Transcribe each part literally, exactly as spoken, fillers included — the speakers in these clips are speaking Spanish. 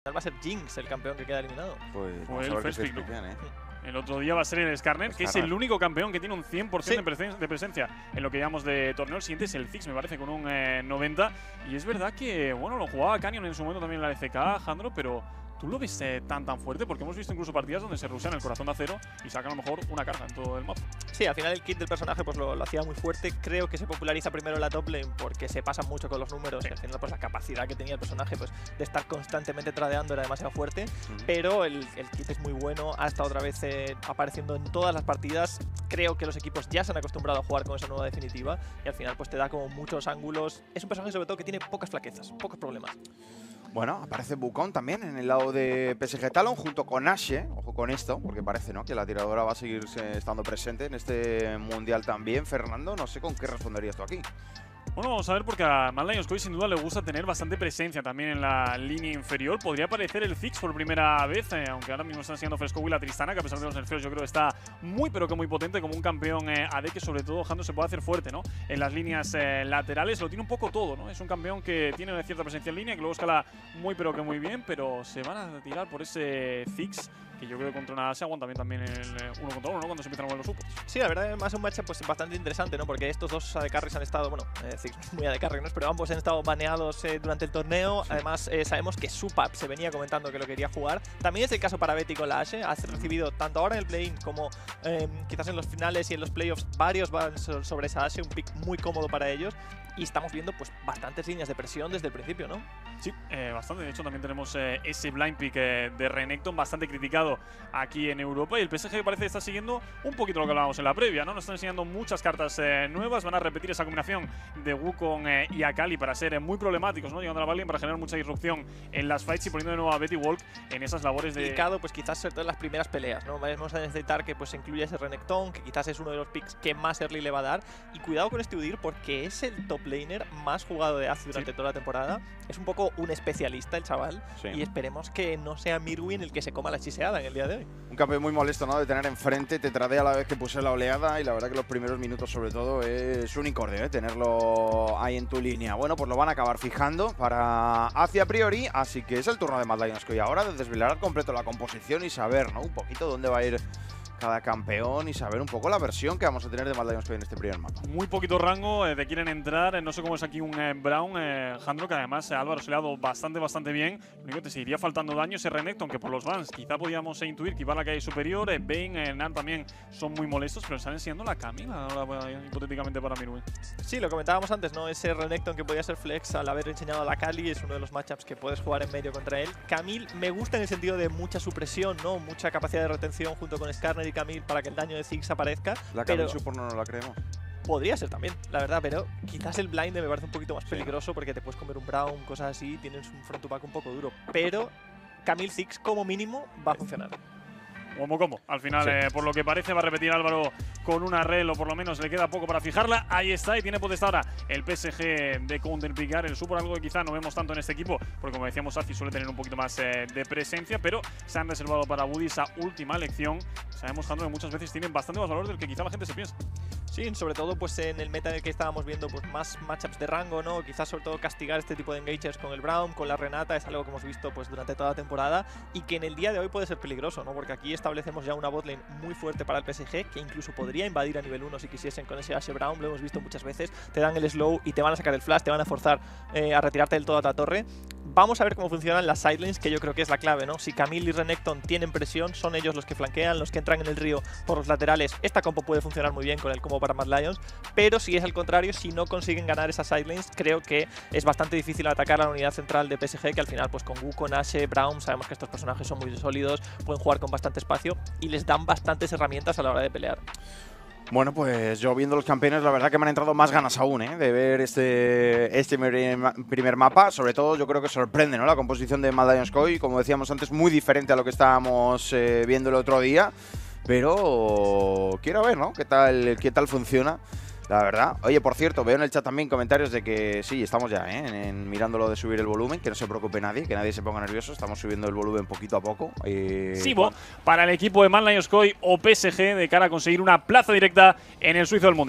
va a ser Jinx el campeón que queda eliminado. Pues Fue vamos el a ver qué first se pick, ¿no? explican, ¿eh? El otro día va a ser el Skarner, que es el único campeón que tiene un cien por cien Sí. de, presen de presencia en lo que llamamos de torneo. El siguiente es el Ziggs, me parece, con un eh, noventa. Y es verdad que, bueno, lo jugaba Canyon en su momento también en la L C K, Jandro, pero ¿tú lo ves eh, tan tan fuerte? Porque hemos visto incluso partidas donde se rusean el corazón de acero y sacan a lo mejor una carga en todo el mapa. Sí, al final el kit del personaje pues lo, lo hacía muy fuerte. Creo que se populariza primero en la top lane porque se pasa mucho con los números y al final pues la capacidad que tenía el personaje pues de estar constantemente tradeando era demasiado fuerte. Ujú. Pero el, el kit es muy bueno, ha estado otra vez eh, apareciendo en todas las partidas. Creo que los equipos ya se han acostumbrado a jugar con esa nueva definitiva y al final pues te da como muchos ángulos. Es un personaje sobre todo que tiene pocas flaquezas, pocos problemas. Bueno, aparece Wukong también en el lado de P S G Talon junto con Ashe. Ojo con esto, porque parece, ¿no?, que la tiradora va a seguir estando presente en este mundial también. Fernando, no sé con qué responderías tú aquí. Bueno, vamos a ver, porque a Mad Lions Koi sin duda le gusta tener bastante presencia también en la línea inferior. Podría aparecer el Ziggs por primera vez, eh, aunque ahora mismo están enseñando Fresco y la Tristana, que a pesar de los nerfeos yo creo que está muy pero que muy potente como un campeón eh, A D que sobre todo Jando se puede hacer fuerte, ¿no? En las líneas eh, laterales lo tiene un poco todo, ¿no? Es un campeón que tiene una cierta presencia en línea, que luego escala muy pero que muy bien, pero se van a tirar por ese Ziggs, que yo creo que contra una se aguanta bien también el eh, uno contra uno, ¿no?, cuando se empiezan a mover los supports. Sí, la verdad es más un matchup pues, bastante interesante, ¿no? Porque estos dos A D Carries han estado, bueno, eh, Ziggs no es muy A D Carry, ¿no? Pero ambos han estado baneados eh, durante el torneo. Sí. Además, eh, sabemos que Supap se venía comentando que lo quería jugar. También es el caso para Betty con la Ashe. Ha recibido tanto ahora en el play-in como eh, quizás en los finales y en los playoffs varios van sobre esa Ashe, un pick muy cómodo para ellos. Y estamos viendo pues bastantes líneas de presión desde el principio, ¿no? Sí, eh, bastante. De hecho, también tenemos eh, ese blind pick eh, de Renekton bastante criticado aquí en Europa. Y el P S G parece que está siguiendo un poquito lo que hablábamos en la previa, ¿no? Nos están enseñando muchas cartas eh, nuevas. Van a repetir esa combinación de Wukong eh, y Akali para ser eh, muy problemáticos, ¿no? Llegando a la Valkyrie para generar mucha disrupción en las fights y poniendo de nuevo a Betty Walk en esas labores de… Complicado, pues quizás sobre todo en las primeras peleas, ¿no? Vamos a necesitar que pues incluya ese Renekton, que quizás es uno de los picks que más early le va a dar. Y cuidado con este Udyr porque es el top laner más jugado de A Z durante sí. toda la temporada. Es un poco un especialista el chaval. Sí. Y esperemos que no sea Mirwin el que se coma la chiseada en el día de hoy. Un campeón muy molesto, ¿no?, de tener enfrente. Te tradea a la vez que puse la oleada y la verdad que los primeros minutos sobre todo es un incordio, ¿eh?, tenerlo ahí en tu línea. Bueno, pues lo van a acabar fijando para hacia priori, así que es el turno de Mad Lions Koi ahora de desvelar al completo la composición y saber, ¿no?, un poquito dónde va a ir cada campeón y saber un poco la versión que vamos a tener de Mad Lions Koi en este primer mapa. Muy poquito rango, eh, te quieren entrar, eh, no sé cómo es aquí un eh, Brown, eh, Jandro, que además eh, Álvaro se le ha dado bastante, bastante bien. Lo único que te seguiría faltando daño es Renekton, que por los bans quizá podíamos eh, intuir que iba a la calle superior. eh, Bane, eh, Nan también son muy molestos, pero están enseñando la Camila ahora, eh, hipotéticamente para Mirwin. Sí, lo comentábamos antes, ¿no? Ese Renekton que podía ser flex al haber enseñado a la Kali es uno de los matchups que puedes jugar en medio contra él. Camille me gusta en el sentido de mucha supresión, ¿no? Mucha capacidad de retención junto con Skarner y Camille para que el daño de Ziggs aparezca. La Camille Support no nos la creemos. Podría ser también, la verdad, pero quizás el blind me parece un poquito más peligroso porque te puedes comer un Brown, cosas así, tienes un front to back un poco duro. Pero Camille Ziggs como mínimo va a funcionar. Como como, al final, sí. eh, por lo que parece, va a repetir Álvaro con una rel, o por lo menos le queda poco para fijarla. Ahí está, y tiene potestad ahora el P S G de counterpicar el support, algo que quizá no vemos tanto en este equipo, porque como decíamos, Azi suele tener un poquito más eh, de presencia, pero se han reservado para Woody esa última elección. Sabemos, Jandro, que muchas veces tienen bastante más valor del que quizá la gente se piensa. Sí, sobre todo pues en el meta en el que estábamos viendo pues más matchups de rango, ¿no? Quizás sobre todo castigar este tipo de engagers con el Brown, con la Renata, es algo que hemos visto pues durante toda la temporada y que en el día de hoy puede ser peligroso, ¿no? Porque aquí establecemos ya una botlane muy fuerte para el P S G, que incluso podría invadir a nivel uno si quisiesen con ese Ashe Brown, lo hemos visto muchas veces, te dan el slow y te van a sacar el flash, te van a forzar eh, a retirarte del todo a la torre. Vamos a ver cómo funcionan las sidelanes, que yo creo que es la clave, ¿no? Si Camille y Renekton tienen presión, son ellos los que flanquean, los que entran en el río por los laterales. Esta compo puede funcionar muy bien con el combo para Mad Lions, pero si es al contrario, si no consiguen ganar esas sidelanes, creo que es bastante difícil atacar a la unidad central de P S G, que al final, pues con Wukong, Ashe, Brown, sabemos que estos personajes son muy sólidos, pueden jugar con bastante espacio y les dan bastantes herramientas a la hora de pelear. Bueno, pues yo viendo los campeones, la verdad que me han entrado más ganas aún, ¿eh?, de ver este, este primer mapa. Sobre todo yo creo que sorprende, ¿no?, la composición de Mad Lions Koi, como decíamos antes, muy diferente a lo que estábamos eh, viendo el otro día. Pero quiero ver, ¿no?, qué tal, qué tal funciona. La verdad. Oye, por cierto, veo en el chat también comentarios de que sí, estamos ya, ¿eh?, en, en mirándolo de subir el volumen, que no se preocupe nadie, que nadie se ponga nervioso, estamos subiendo el volumen poquito a poco. Eh, sí, bueno, para el equipo de Mad Lions Koi o P S G de cara a conseguir una plaza directa en el suizo del Mundial.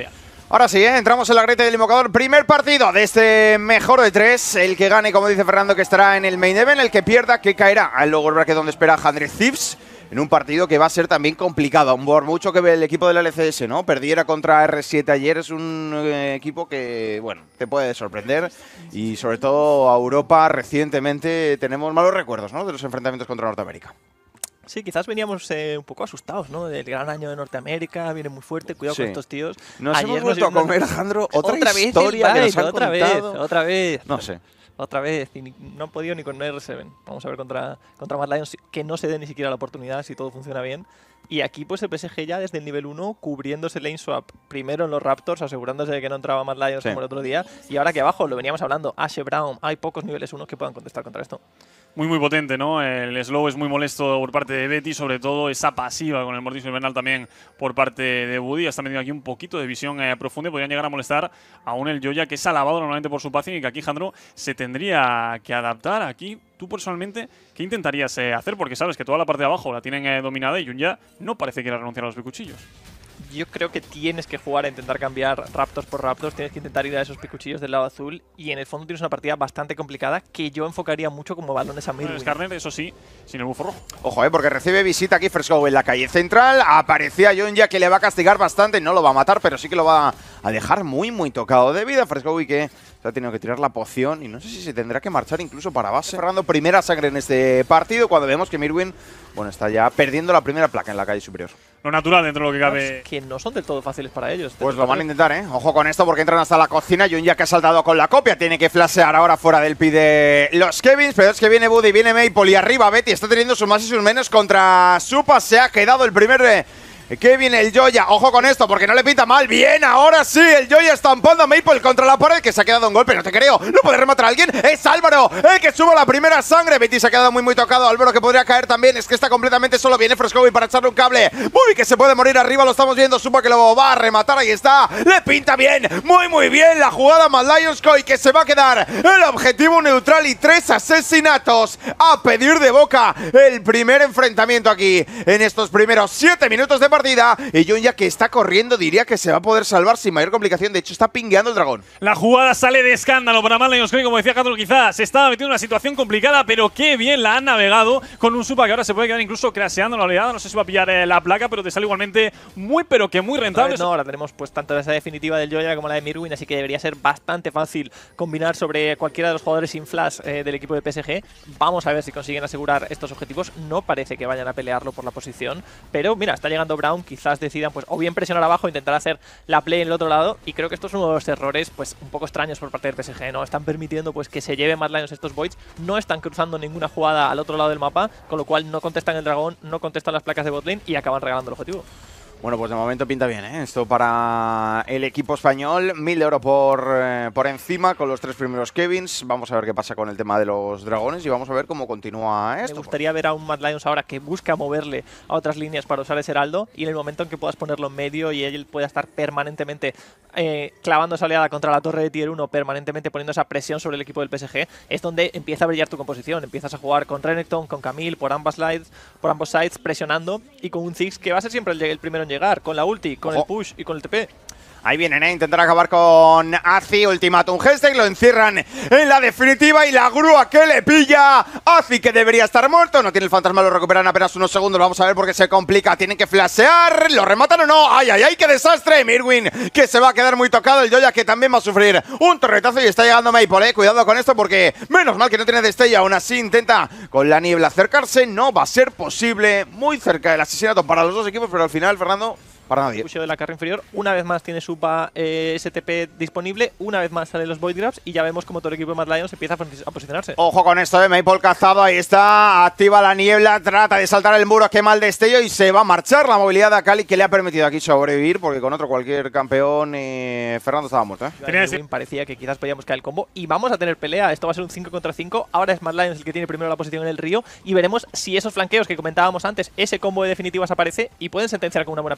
Ahora sí, ¿eh? Entramos en la grieta del invocador. Primer partido de este mejor de tres. El que gane, como dice Fernando, que estará en el main event. El que pierda, que caerá al lower bracket donde espera one hundred Thieves. En un partido que va a ser también complicado. Por mucho que el equipo del L C S no perdiera contra R siete ayer, es un eh, equipo que, bueno, te puede sorprender. Y sobre todo a Europa recientemente tenemos malos recuerdos, ¿no?, de los enfrentamientos contra Norteamérica. Sí, quizás veníamos eh, un poco asustados, ¿no? Del gran año de Norteamérica, viene muy fuerte, cuidado Sí. con estos tíos. Nos Ayer hemos vuelto a nos- comer, Alejandro, otra, otra vez historia el que nos Byte, han otra contado. vez, otra vez. No sé. Otra vez, y ni- no han podido ni con R siete. Vamos a ver contra, contra Mad Lions, que no se dé ni siquiera la oportunidad si todo funciona bien. Y aquí pues el P S G ya desde el nivel uno cubriéndose lane swap primero en los Raptors, asegurándose de que no entraba Mad Lions Sí. como el otro día. Y ahora que abajo, lo veníamos hablando, Ashe Brown, hay pocos niveles uno que puedan contestar contra esto. Muy, muy potente, ¿no? El slow es muy molesto por parte de Betty, sobre todo esa pasiva con el mordisco invernal también por parte de Woody. Está metiendo aquí un poquito de visión eh, profunda y podrían llegar a molestar aún el Joya, que es alabado normalmente por su pacing y que aquí, Jandro, se tendría que adaptar. Aquí, tú personalmente, ¿qué intentarías eh, hacer? Porque sabes que toda la parte de abajo la tienen eh, dominada y Junya no parece que quiera renunciar a los picuchillos. Yo creo que tienes que jugar a intentar cambiar Raptors por Raptors, tienes que intentar ir a esos picuchillos del lado azul y en el fondo tienes una partida bastante complicada que yo enfocaría mucho como balones a Mirwin. Skarner, eso sí, sin el bufo rojo. Ojo, eh, porque recibe visita aquí Fresco en la calle central. Aparecía Junya, que le va a castigar bastante. No lo va a matar, pero sí que lo va a dejar muy, muy tocado de vida. Fresco que se ha tenido que tirar la poción y no sé si se tendrá que marchar incluso para base. Fernando, primera sangre en este partido cuando vemos que Mirwin, bueno, está ya perdiendo la primera placa en la calle superior. Lo natural dentro de lo que cabe. Que no son del todo fáciles para ellos. Pues lo van a intentar, ¿eh? Ojo con esto porque entran hasta la cocina. Junya, que ha saltado con la copia, tiene que flashear ahora fuera del pi de los Kevins. Pero es que viene Buddy, viene Maple y arriba Betty está teniendo sus más y sus menos contra Supa. Se ha quedado el primer eh, Kevin, el Joya. Ojo con esto porque no le pinta mal. Bien, ahora sí, el Joya estampando a Maple contra la pared, que se ha quedado un golpe. No te creo, no puede rematar a alguien. Es Álvaro el que sube la primera sangre. Betty se ha quedado muy, muy tocado. Álvaro que podría caer también. Es que está completamente solo. Viene Frescovi para echarle un cable. Muy que se puede morir arriba. Lo estamos viendo. Supa que lo va a rematar. Ahí está. Le pinta bien. Muy, muy bien la jugada. Mad Lions Koi, que se va a quedar el objetivo neutral y tres asesinatos a pedir de boca. El primer enfrentamiento aquí en estos primeros siete minutos de partida. Y Junya, que está corriendo, diría que se va a poder salvar sin mayor complicación. De hecho, está pingueando el dragón. La jugada sale de escándalo para Mad Lions Koi, como decía Jandro, quizás se estaba metiendo en una situación complicada, pero qué bien la han navegado con un Supa que ahora se puede quedar incluso crasheando la oleada. No sé si va a pillar eh, la placa, pero te sale igualmente muy, pero que muy Otra rentable. vez no, ahora tenemos pues tanto esa definitiva del Joya como la de Mirwin, así que debería ser bastante fácil combinar sobre cualquiera de los jugadores sin flash eh, del equipo de P S G. Vamos a ver si consiguen asegurar estos objetivos. No parece que vayan a pelearlo por la posición, pero mira, está llegando Brown, quizás decidan pues o bien presionar abajo, intentar hacer la play en el otro lado, y creo que esto es uno de los errores pues un poco extraños por parte del P S G, ¿no? Están permitiendo pues que se lleve Mad Lions estos Voids, no están cruzando ninguna jugada al otro lado del mapa, con lo cual no contestan el dragón, no contestan las placas de botlane y acaban regalando el objetivo. Bueno, pues de momento pinta bien, ¿eh? Esto para el equipo español. Mil de oro por, eh, por encima con los tres primeros Kevins. Vamos a ver qué pasa con el tema de los dragones y vamos a ver cómo continúa esto. Me gustaría ver a un Mad Lions ahora que busca moverle a otras líneas para usar ese heraldo, y en el momento en que puedas ponerlo en medio y él pueda estar permanentemente eh, clavando esa oleada contra la torre de tier uno, permanentemente poniendo esa presión sobre el equipo del P S G, es donde empieza a brillar tu composición. Empiezas a jugar con Renekton, con Camille, por ambas sides, por ambos sides, presionando, y con un Ziggs que va a ser siempre el, el primero en llegar, con la ulti, con Ojo. el push y con el T P. Ahí vienen, ¿eh? Intentar acabar con Azi. Ultimátum Hellstein. Lo encierran en la definitiva y la grúa que le pilla. Azi, que debería estar muerto. No tiene el fantasma, lo recuperan apenas unos segundos. Vamos a ver por qué se complica. Tienen que flashear. ¿Lo rematan o no? ¡Ay, ay, ay! ¡Qué desastre! Mirwin, que se va a quedar muy tocado. El Joya, que también va a sufrir un torretazo y está llegando Maple, ¿eh? Cuidado con esto porque menos mal que no tiene destello. Aún así intenta con la niebla acercarse. No va a ser posible. Muy cerca del asesinato para los dos equipos, pero al final, Fernando, para nadie. Pusheo de la carga inferior, una vez más tiene Supa eh, S T P disponible, una vez más salen los Void Grabs y ya vemos como todo el equipo de Mad Lions empieza a, posi- a posicionarse. Ojo con esto de Maple cazado, ahí está, activa la niebla, trata de saltar el muro, quema el destello y se va a marchar. La movilidad de Akali que le ha permitido aquí sobrevivir, porque con otro cualquier campeón eh, Fernando estaba muerto, ¿eh? Tenía que ser- Parecía que quizás podíamos caer el combo y vamos a tener pelea. Esto va a ser un cinco contra cinco. Ahora es Mad Lions el que tiene primero la posición en el río y veremos si esos flanqueos que comentábamos antes, ese combo de definitivas aparece y pueden sentenciar con una buena pelea.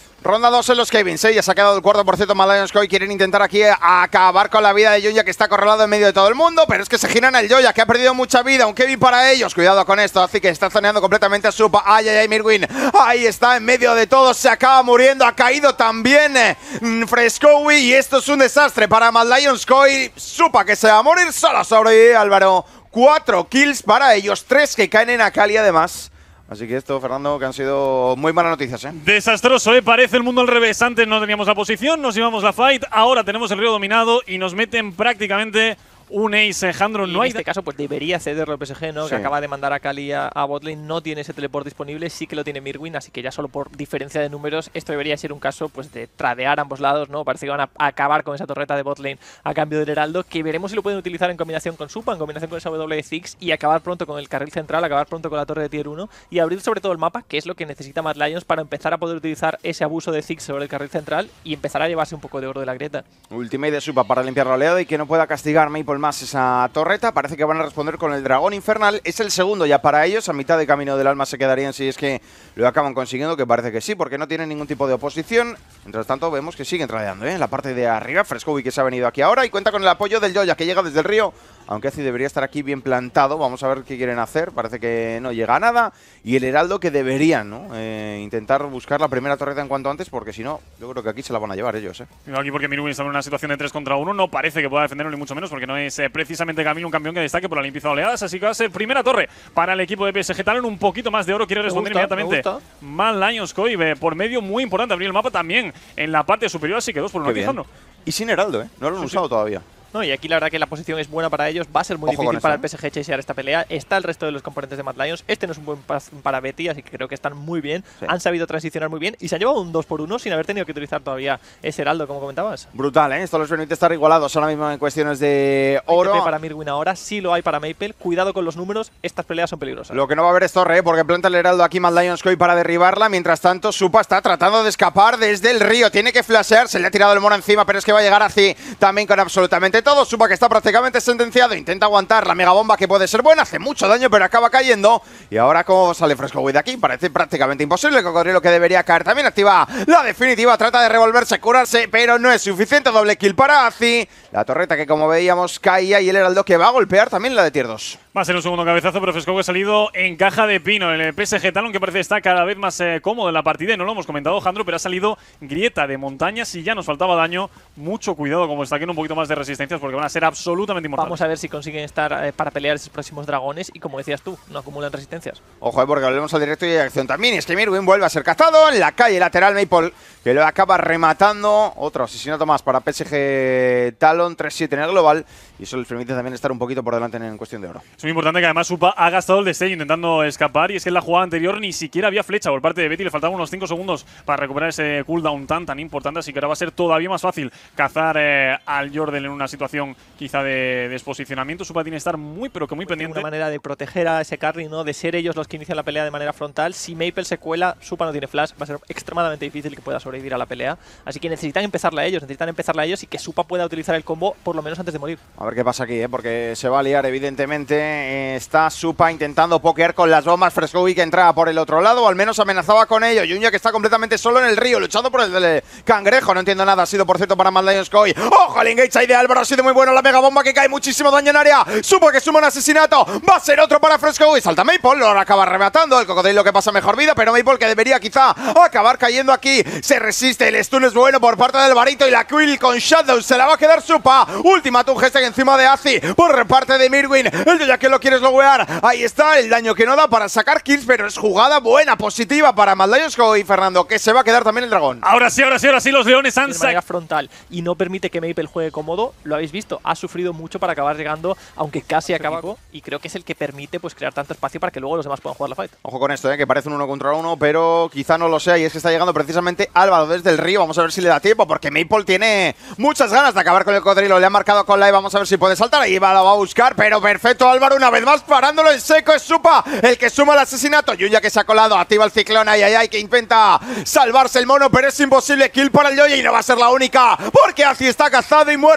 Ronda dos en los Kevins, ¿eh? Ya se ha quedado el cuarto por ciento. Mad Lions Koi quieren intentar aquí acabar con la vida de Junya, que está acorralado en medio de todo el mundo, pero es que se giran el Joya, que ha perdido mucha vida. Un Kevin para ellos. Cuidado con esto, así que está zoneando completamente a Supa. Ay, ay, ay, Mirwin. Ahí está, en medio de todo, se acaba muriendo. Ha caído también eh, Frescowi, y esto es un desastre para Mad Lions Koi. Supa, que se va a morir solo sobre Álvaro. Cuatro kills para ellos, tres que caen en Akali además. Así que esto, Fernando, que han sido muy malas noticias, ¿eh? Desastroso, ¿eh? Parece el mundo al revés. Antes no teníamos la posición, nos llevamos la fight, ahora tenemos el río dominado y nos meten prácticamente un ace. Jandro, no en hay… este caso pues debería cederlo el P S G, ¿no? Sí. Que acaba de mandar a Kali a, a botlane, no tiene ese teleport disponible, sí que lo tiene Mirwin, así que ya solo por diferencia de números esto debería ser un caso pues de tradear ambos lados, ¿no? Parece que van a acabar con esa torreta de botlane a cambio del Heraldo, que veremos si lo pueden utilizar en combinación con Supa, en combinación con esa W de Ziggs, y acabar pronto con el carril central, acabar pronto con la torre de tier uno y abrir sobre todo el mapa, que es lo que necesita Mad Lions para empezar a poder utilizar ese abuso de Ziggs sobre el carril central y empezar a llevarse un poco de oro de la grieta. Ultimate de Supa para limpiar la oleada y que no pueda castigar Maple más esa torreta. Parece que van a responder con el dragón infernal. Es el segundo ya para ellos. A mitad de camino del alma se quedarían si es que lo acaban consiguiendo, que parece que sí, porque no tienen ningún tipo de oposición. Mientras tanto vemos que siguen tradeando, ¿eh? En la parte de arriba, Frescowi, que se ha venido aquí ahora y cuenta con el apoyo del Joya, que llega desde el río. Aunque Azi debería estar aquí bien plantado. Vamos a ver qué quieren hacer. Parece que no llega a nada. Y el Heraldo, que deberían, ¿no? Eh, intentar buscar la primera torreta en cuanto antes, porque si no, yo creo que aquí se la van a llevar ellos, ¿eh? Aquí porque Mirwin está en una situación de tres contra uno, no parece que pueda defenderlo ni mucho menos, porque no es eh, precisamente Camilo un campeón que destaque por la limpieza de oleadas, así que va a ser primera torre para el equipo de P S G. Talon un poquito más de oro, quiere responder gusta, inmediatamente. Mad Lions Koi, eh, por medio muy importante abrir el mapa también en la parte superior, así que dos por uno aquí, Jandro. Y sin Heraldo, ¿eh? No lo han Sí, usado sí. todavía. No, y aquí la verdad que la posición es buena para ellos, va a ser muy Ojo difícil con para eso, el P S G chasear esta pelea. Está el resto de los componentes de Mad Lions, este no es un buen pas para Betty, así que creo que están muy bien, Sí. han sabido transicionar muy bien y se han llevado un dos por uno sin haber tenido que utilizar todavía ese Heraldo, como comentabas. Brutal, ¿eh? Esto les permite estar igualados ahora mismo en cuestiones de oro. T P para Mirwin ahora, sí lo hay para Maple, cuidado con los números, estas peleas son peligrosas. Lo que no va a haber es torre, ¿eh? Porque planta el Heraldo aquí Mad Lions Koi para derribarla. Mientras tanto, Supa está tratando de escapar desde el río. Tiene que flashear, se le ha tirado el mono encima, pero es que va a llegar así también con absolutamente todo. Supa, que está prácticamente sentenciado, intenta aguantar la megabomba, que puede ser buena, hace mucho daño, pero acaba cayendo. Y ahora, ¿cómo sale Frescowi de aquí? Parece prácticamente imposible. El cocodrilo, que debería caer, también activa la definitiva, trata de revolverse, curarse, pero no es suficiente. Doble kill para Azi. La torreta, que como veíamos caía, y el Heraldo, que va a golpear también la de tier dos. Va a ser un segundo cabezazo, pero Frescowi ha salido en caja de pino. El P S G Talon, que parece estar cada vez más eh, cómodo en la partida, y no lo hemos comentado, Jandro, pero ha salido grieta de montañas y ya nos faltaba daño. Mucho cuidado como destaquen un poquito más de resistencias, porque van a ser absolutamente inmortales. Vamos a ver si consiguen estar eh, para pelear esos próximos dragones y, como decías tú, no acumulan resistencias. Ojo, eh, porque volvemos al directo y hay acción también. Y es que Mirwin vuelve a ser cazado en la calle lateral. Maple, que lo acaba rematando. Otro asesinato más para P S G Talon, tres siete en el global. Y eso les permite también estar un poquito por delante en cuestión de oro. Es muy importante que además Supa ha gastado el destello intentando escapar, y es que en la jugada anterior ni siquiera había flecha por parte de Betty, le faltaban unos cinco segundos para recuperar ese cooldown tan tan importante, así que ahora va a ser todavía más fácil cazar eh, al Jordan en una situación quizá de desposicionamiento. Supa tiene que estar muy pero que muy Pues pendiente. una manera de proteger a ese carry, ¿no? De ser ellos los que inician la pelea de manera frontal. Si Maple se cuela, Supa no tiene flash, va a ser extremadamente difícil que pueda sobrevivir a la pelea. Así que necesitan empezarla ellos, necesitan empezarla ellos y que Supa pueda utilizar el combo por lo menos antes de morir. A ver qué pasa aquí, ¿eh? Porque se va a liar, evidentemente. Eh, está Supa intentando pokear con las bombas. Frescowi, que entraba por el otro lado, o al menos amenazaba con ello. Junya, que está completamente solo en el río, luchando por el del cangrejo. No entiendo nada. Ha sido, por cierto, para Mad Lions Koi. ¡Ojo! El engage ahí de Álvaro ha sido muy bueno. La mega bomba, que cae muchísimo daño en área. Supa, que suma un asesinato. Va a ser otro para Frescowi. Salta Maple, lo acaba arrebatando. El cocodrilo, que pasa mejor vida, pero Maple, que debería quizá acabar cayendo aquí. Se resiste. El stun es bueno por parte del Varito, y la kill con Shadow se la va a quedar Supa. Última tu gesta encima de Azi por parte de Mirwin. El ya que lo quieres loguear. Ahí está el daño que no da para sacar kills, pero es jugada buena, positiva para Mad Lions Koi, Fernando, que se va a quedar también el dragón. Ahora sí, ahora sí, ahora sí, los leones han De manera sacado. frontal y no permite que Maple juegue cómodo, lo habéis visto, ha sufrido mucho para acabar llegando, aunque casi acaba, y creo que es el que permite pues crear tanto espacio para que luego los demás puedan jugar la fight. Ojo con esto, ¿eh? Que parece un uno contra uno, pero quizá no lo sea, y es que está llegando precisamente Álvaro desde el río. Vamos a ver si le da tiempo, porque Maple tiene muchas ganas de acabar con el cocodrilo. Le ha marcado con la E, vamos a ver si puede saltar. Ahí va, la va a buscar, pero perfecto Álvaro, una vez más parándolo en seco. Es Supa el que suma el asesinato. Junya, que se ha colado, activa el ciclón, ay, ay, ay, que intenta salvarse el mono, pero es imposible. Kill para el Joya, y no va a ser la única, porque Azi está cazado y muerto también.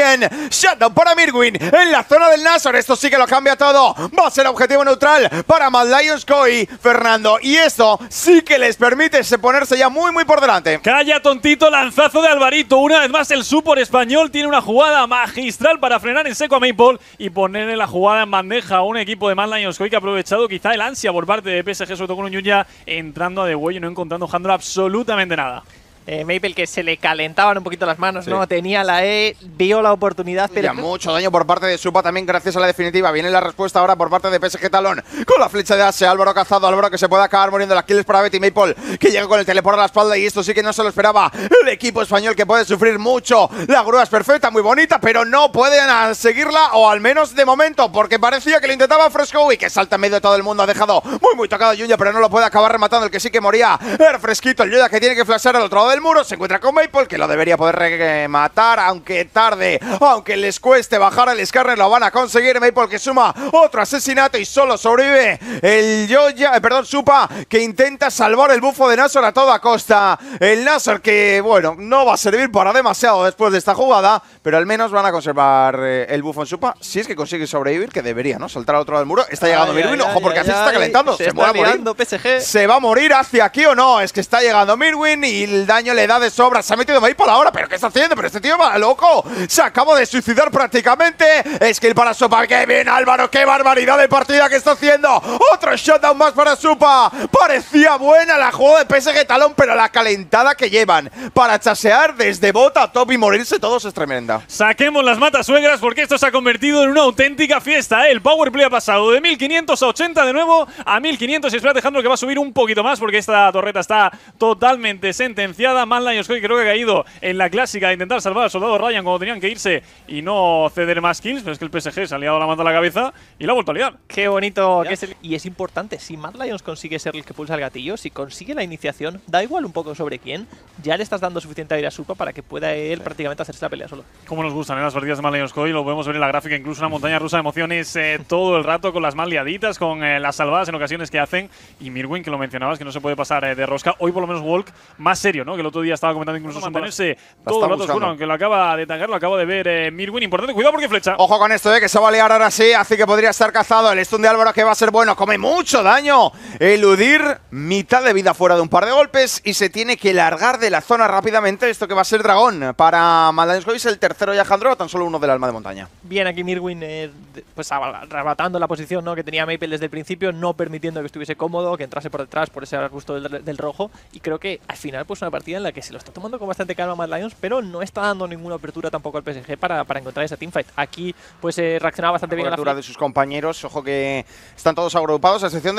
bien. Shutdown para Mirwin en la zona del Nashor. Esto sí que lo cambia todo. Va a ser objetivo neutral para Mad Lions C O I, Fernando. Y esto sí que les permite ponerse ya muy, muy por delante. Calla, tontito, lanzazo de Alvarito. Una vez más el support español tiene una jugada magistral para frenar en seco a Maypol y ponerle la jugada en bandeja a un equipo de Mad Lions C O I que ha aprovechado quizá el ansia por parte de P S G, sobre todo con un Yunya entrando a de huello y no encontrando handle absolutamente nada. Eh, Maple que se le calentaban un poquito las manos, Sí. ¿no? Tenía la E, vio la oportunidad, pero… Ya mucho daño por parte de Supa también gracias a la definitiva. Viene la respuesta ahora por parte de P S G Talón con la flecha de Ase. Álvaro cazado, Álvaro que se puede acabar muriendo. Las kills para Betty Maypol que llega con el teleport a la espalda y esto sí que no se lo esperaba. El equipo español que puede sufrir mucho. La grúa es perfecta, muy bonita, pero no pueden seguirla, o al menos de momento, porque parecía que lo intentaba Fresco y que salta en medio de todo el mundo. Ha dejado muy muy tocado a Yunya, pero no lo puede acabar rematando. El que sí que moría era Fresquito, el Yunya que tiene que flashear al otro lado del muro. Se encuentra con Maypol, que lo debería poder rematar, aunque tarde, aunque les cueste bajar el Skarner, lo van a conseguir. Maypol que suma otro asesinato y solo sobrevive el Yoya, eh, perdón, Supa, que intenta salvar el bufo de Nashor a toda costa. El Nashor que, bueno, no va a servir para demasiado después de esta jugada, pero al menos van a conservar eh, el bufo en Supa, si es que consigue sobrevivir, que debería, ¿no? Saltar al otro lado del muro. Está llegando Mirwin, ojo, porque así se está calentando. Se, se está puede morir. P S G. ¿Se va a morir hacia aquí o no? Es que está llegando Mirwin y el daño le da de sobra. Se ha metido Maypol ahora, ¿pero qué está haciendo? Pero este tío va loco. Se acaba de suicidar prácticamente. Skill para Supa. ¡Qué bien, Álvaro! ¡Qué barbaridad de partida que está haciendo! Otro shutdown más para Supa. Parecía buena la jugada de P S G Talón, pero la calentada que llevan para chasear desde bota a top y morirse todos es tremenda. Saquemos las matasuegras porque esto se ha convertido en una auténtica fiesta, ¿eh? El power play ha pasado de mil quinientos a ochenta de nuevo a mil quinientos y espera dejando que va a subir un poquito más porque esta torreta está totalmente sentenciada. Mad Lions C O I creo que ha caído en la clásica de intentar salvar al soldado Ryan cuando tenían que irse y no ceder más kills, pero es que el P S G se ha liado la mano a la cabeza y la ha vuelto a liar. Qué bonito que es el… Y es importante, si Mad Lions consigue ser el que pulsa el gatillo, si consigue la iniciación, da igual un poco sobre quién, ya le estás dando suficiente aire a Supa para que pueda él prácticamente hacerse la pelea solo. Como nos gustan, ¿eh? Las partidas de Mad Lions C O I, lo podemos ver en la gráfica, incluso una montaña rusa de emociones eh, todo el rato, con las mal liaditas, con eh, las salvadas en ocasiones que hacen. Y Mirwin, que lo mencionabas, que no se puede pasar eh, de rosca. Hoy por lo menos Walk más serio, ¿no? Que el otro día estaba comentando incluso mantenerse todo el rato oscuro, aunque lo acaba de tangar, lo acaba de ver eh, Mirwin. Importante, cuidado porque flecha. Ojo con esto, eh, que se va a liar ahora sí, así que podría estar cazado. El stun de Álvaro que va a ser bueno, come mucho daño. Eludir mitad de vida fuera de un par de golpes y se tiene que largar de la zona rápidamente. Esto que va a ser dragón para Mad Lions C O I, es el tercero y Alejandro, tan solo uno del alma de montaña. Bien aquí Mirwin, eh, pues arrebatando la posición, ¿no?, que tenía Maple desde el principio, no permitiendo que estuviese cómodo, que entrase por detrás por ese arbusto del, del rojo. Y creo que al final pues una partida en la que se lo está tomando con bastante calma Mad Lions, pero no está dando ninguna apertura tampoco al P S G para, para encontrar esa teamfight. Aquí pues eh, reaccionaba bastante bien a la cobertura de sus compañeros. Ojo que están todos agrupados, a excepción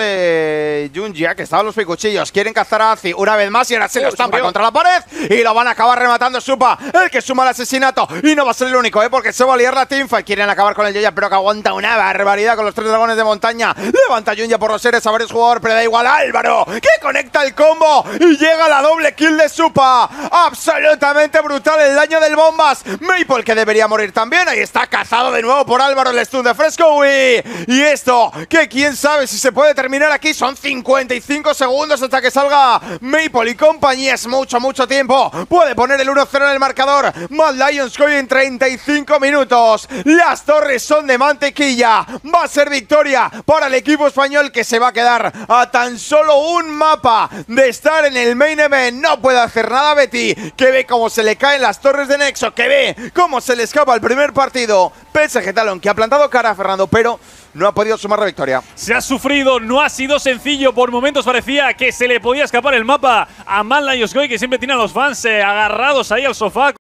de Junjia, que estaban los picuchillos. Quieren cazar a Azi una vez más y ahora se lo estampa contra la pared y lo van a acabar rematando Supa, el que suma el asesinato. Y no va a ser el único, ¿eh?, porque se va a liar la teamfight. Quieren acabar con el Yoya, pero que aguanta una barbaridad con los tres dragones de montaña. Levanta Junjia por los seres a varios jugadores, pero da igual. Álvaro, que conecta el combo y llega la doble kill de Supa. Absolutamente brutal el daño del bombas. Maypol, que debería morir también. Ahí está cazado de nuevo por Álvaro, el stun de Fresco. Y, y esto, que quién sabe si se puede terminar aquí. Son cincuenta y cinco segundos hasta que salga Maypol y compañía. Es mucho, mucho tiempo. Puede poner el uno cero en el marcador. Mad Lions C O I en treinta y cinco minutos. Las torres son de mantequilla. Va a ser victoria para el equipo español, que se va a quedar a tan solo un mapa de estar en el main event. No puede hacer nada Betty, que ve cómo se le caen las torres de Nexo, que ve cómo se le escapa el primer partido. P S G Talón, que ha plantado cara a Fernando, pero no ha podido sumar la victoria. Se ha sufrido, no ha sido sencillo. Por momentos parecía que se le podía escapar el mapa a Mad Lions C O I, que siempre tiene a los fans eh, agarrados ahí al sofá.